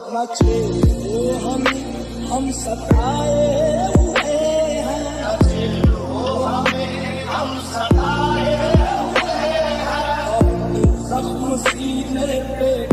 बचे हो हम सताए हुए हैं, बचे हो हम सताए हुए हैं, जख्म सीने पे